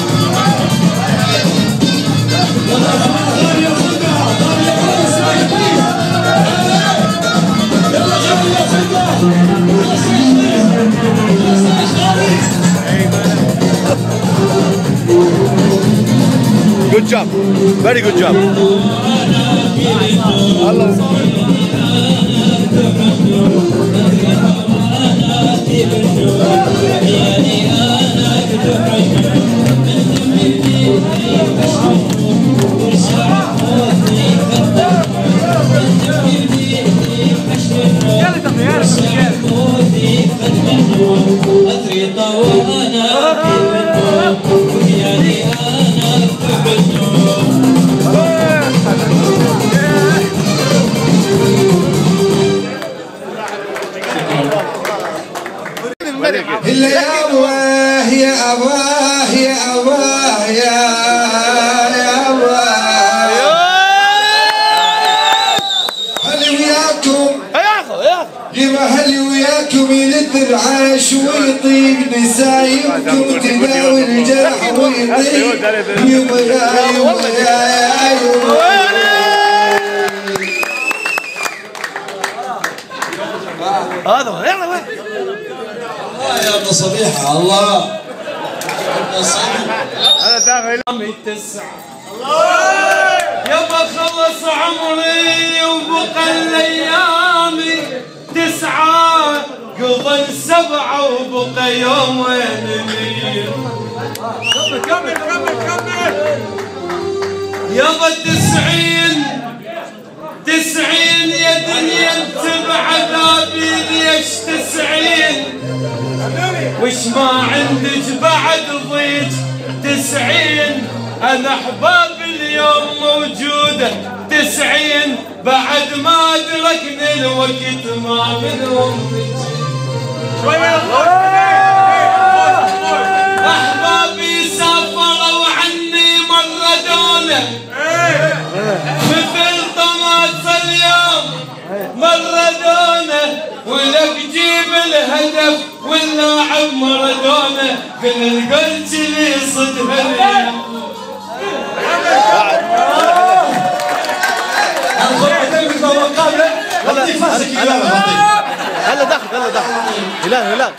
Good job. Very good job. إلا يا أبواه يا أبواه يا أبواه يا أبواه هل وياكم يبا هل وياكم يلذ العيش ويطيب نسايبكم تداوي الجرح ويطيب يبا يا هذا يلا وين يا ابن صبيحة الله انا داخل التسعة يابا خلص عمري وبقى الايام 9 قضى 7 وبقى يومين كمل يابا 90 يا دنيا انت بعذابي ليش 90 وش ما عندك بعد ضيج 90 انا احباب اليوم موجوده 90 بعد ما ادركني الوقت ما منهم احبابي سافروا عني مردونه مثل طماط اليوم مردونه ولك جيب الهدف واللاعب مردونه قلت لي صدها هلا داخل هلال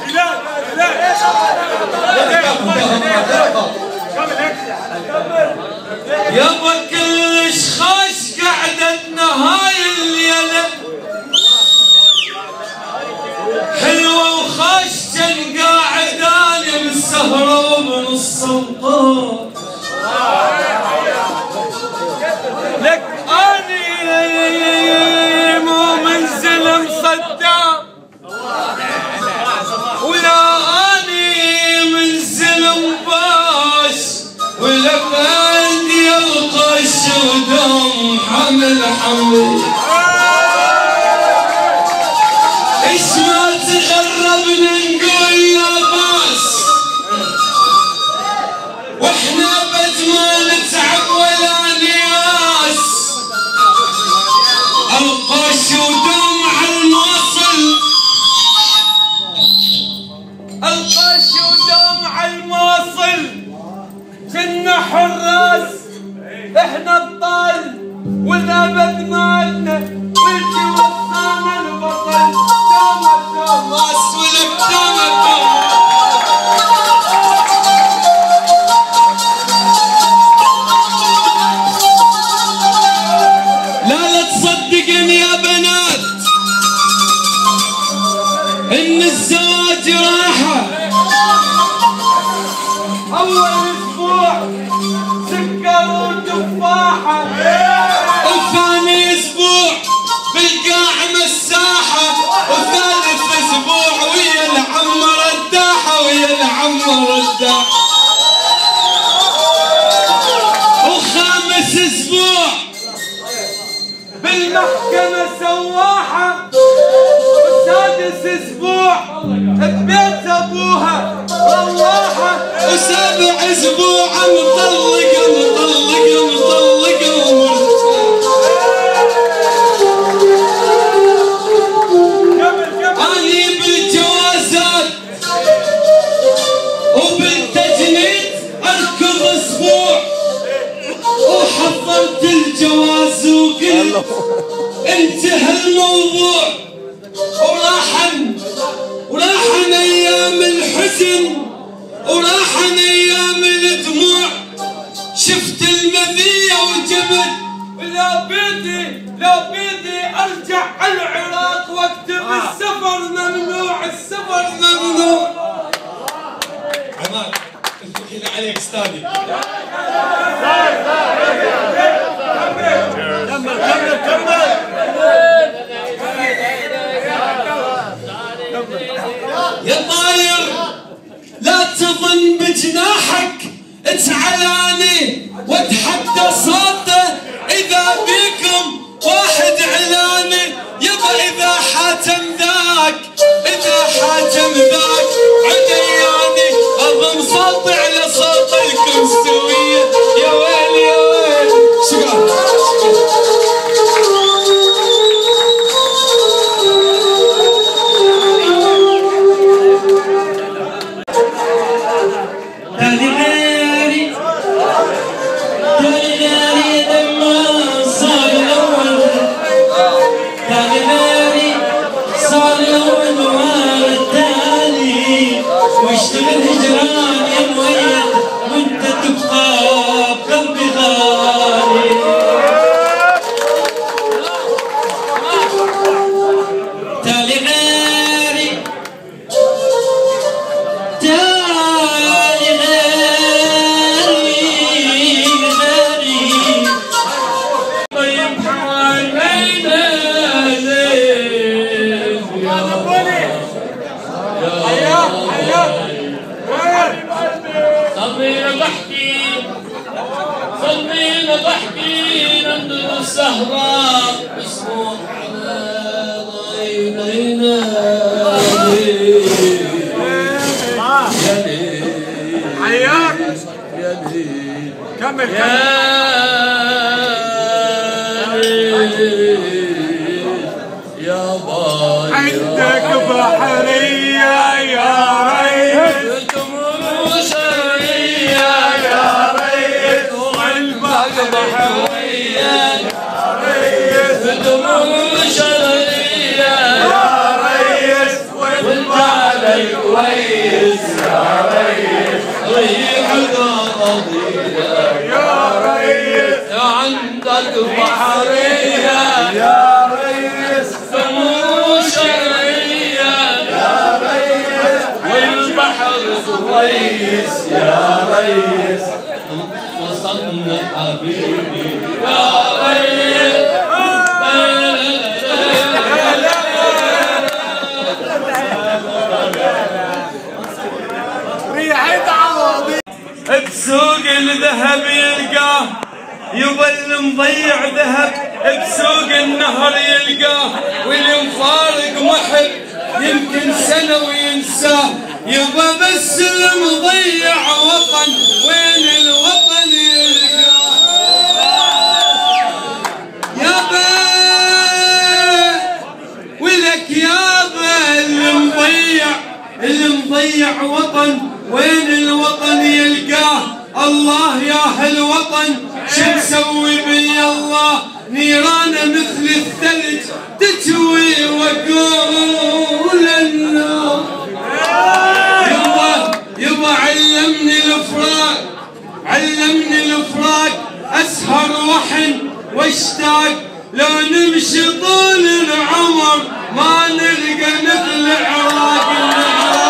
يابا كلش خاش قعدتنا هاي الليله حلوه وخاش كان قاعد انا بالسهره ومن السلطات لك اني مو منزل مصدق ولا اني منزل مباش ولك عندي القش ودم حمل ايش ما تغربنا نقول يا باس واحنا بد ما نتعب ولا نياس القش ودم على الموصل القش ودم على الموصل كنا حراس احنا ابطال والابد مالنا واللي وصلنا البطل دوم ولك دوم لا تصدقن يا بنات ان الزواج راحه اول اسبوع سكر وتفاحه وثاني اسبوع بالقاع مساحه وثالث اسبوع ويا العم رداحه وخامس اسبوع بالمحكمه سواحه وسادس اسبوع ببيت ابوها رواحه وسابع اسبوع مطلقه اني بالجوازات وبالتجنيد له. انتهى الموضوع وراحن ايام الحزن وراحن ايام الدموع. شفت المذية وجبت لا بيدي ارجع على العراق واكتب السفر ممنوع السفر ممنوع. عماد الحين عليك استاذي. كمل يا طاير لا تظن بجناحك تعلاني واتحدى صوته اذا بيكم واحد علاني. يبا اذا حاتم ذاك عدياني اضم صوتي على صوتكم سويه. يا ويلي يا ويلي. شكرا. صلينا ضحكي نندر السهرة اسمه على ضينا حياك يا ليل. كمل يا باي عندك بحرية يا ريت وشرية يا ريت والبحر بحرية يا ريت وشرية يا ريت والبحر كويس يا ريت ريح القضية يا ريت عندك بحرية يا ريت وشرية يا ريت والبحر كويس يا ريت وصلنا حبيبي يا ريت. بسوق الذهب يلقاه يبا المضيع ذهب بسوق النهر يلقاه والمفارق محب يمكن سنة وينساه. يبا بس المضيع وطن وين الوطن يلقاه. يابا ولك يابا المضيع وطن وين الوطن يلقاه. الله يا هالوطن شو مسوي بي الله. نيرانه مثل الثلج تجوي واقول النار. يبا علمني الفراق اسهر وحن واشتاق. لو نمشي طول العمر ما نلقى مثل عراقنا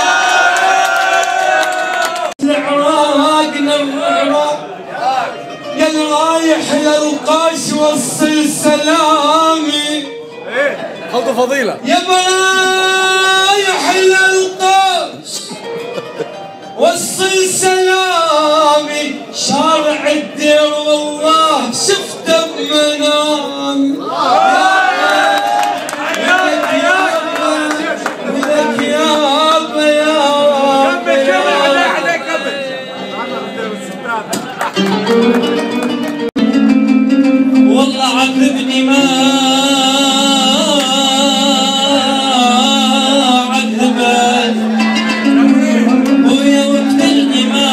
العراق. يا الرايح للقاش وصل سلامي. خلطة فضيلة. يا رايح للقاش وصل سلامي. شارع الدير والله شفته بمنامي. ولك يابا والله عذبني ما عذبت ويا وقتلني ما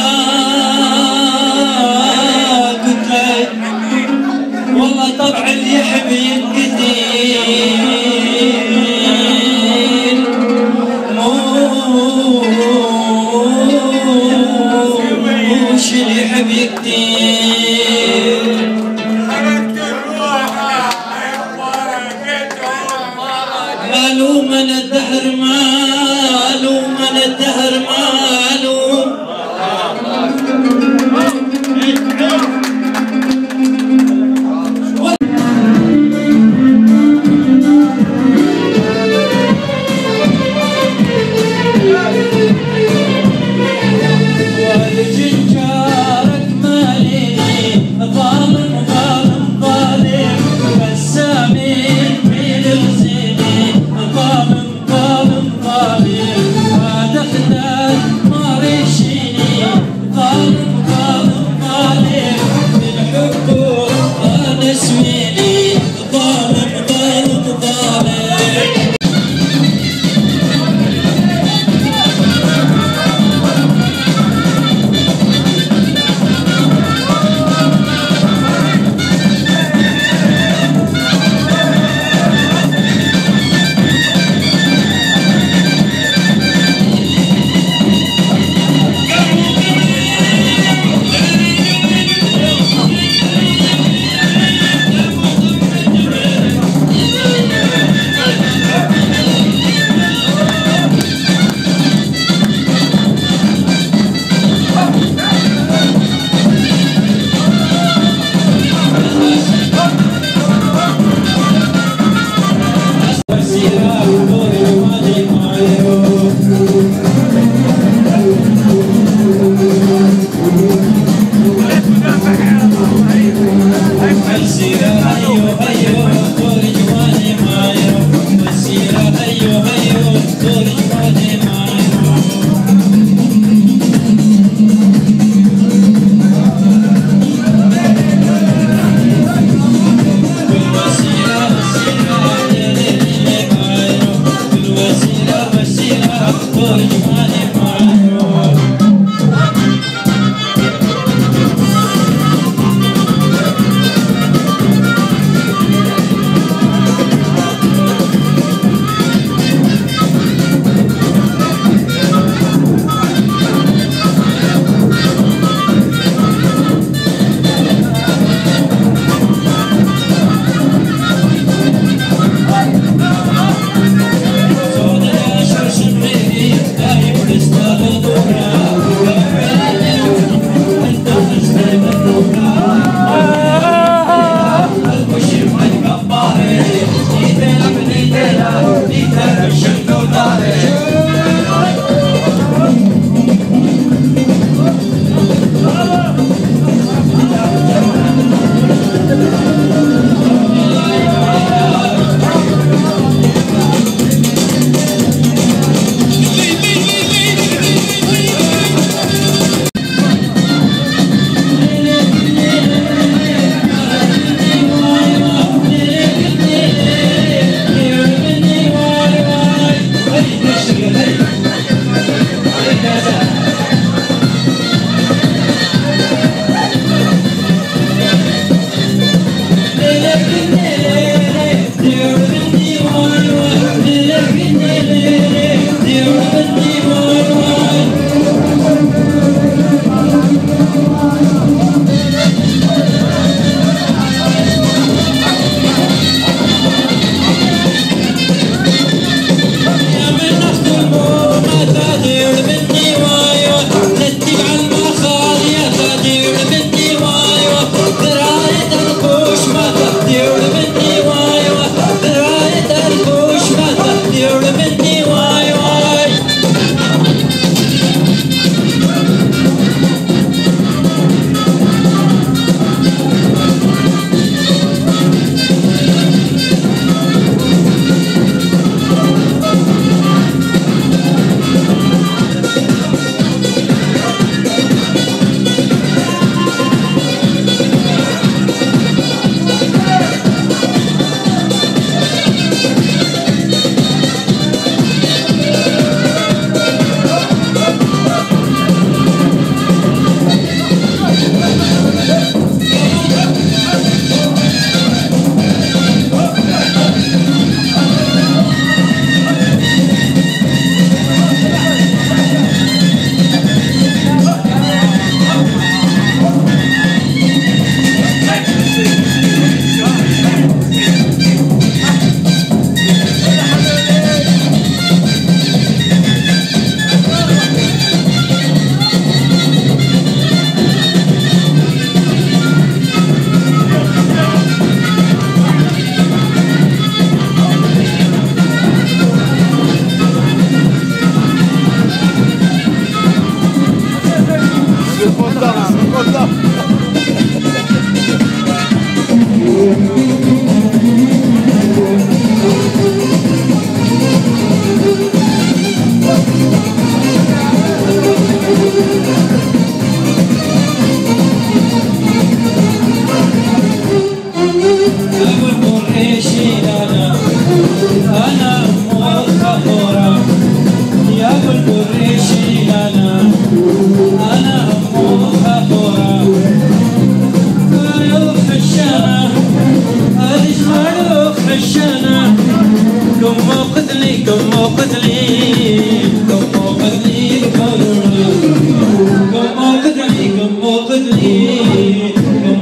قتلت. والله طبع اللي يحب كتير مالو من الدهر مالو من الدهر مالو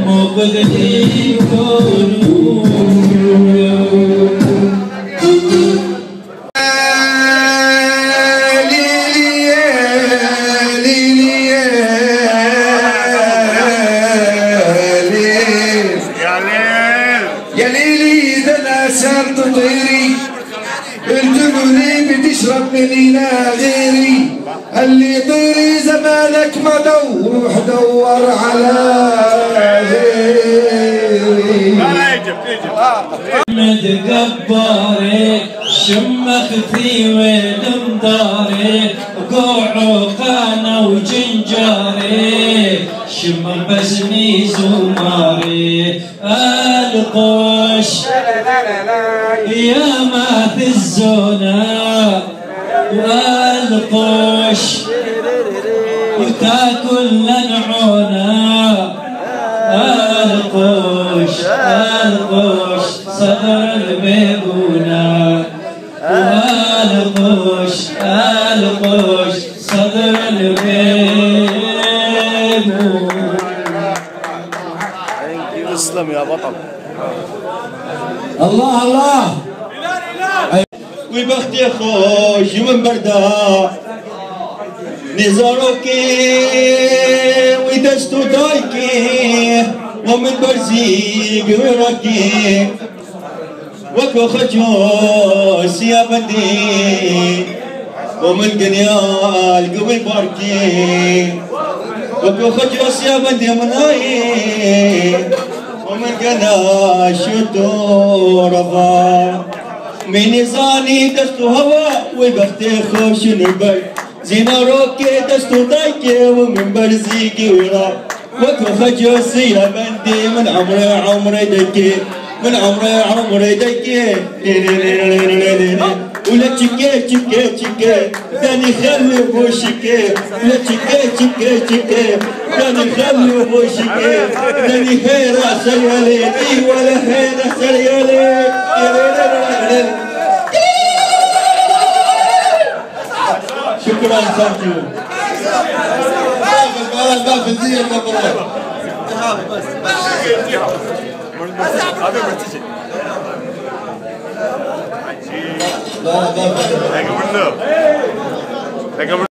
مقدرين كونوا يا ليلي إذا الآثار تطيري الجنوني بتشرب من إله غيري اللي طيري زمانك ما دور روح دور على غيري محمد قباري شمختي والمداري قوعو قانا وجنجاري شم بسمي زماري القوش يا ما في الزنا والقوش تاكل لنعونا القوش صدر الميمونة القوش صدر الميمونة. اسلم يا بطل. الله الله وبختي خوش من بردا نزاروكي ودستو دايكي ومن برزيق وراكي وكو خجوس يا بندي ومن قنيال قبل باركي وكو خجوس يا بندي من هاي ومن قناش ودورفا من زاني دستو هوا وبختي خوش نربي زيناروكي دستو دايكي ومن برزيقي ورا وكو خجوسي يا بندي من عمري دكي من عمري دكي ولا تشكي داني خلي بوشكي ولا تشكي داني خلي بوشكي داني خيرا سريالي ولا خيرا سريالي. شكرا سانتو. ما في زي المبروك لا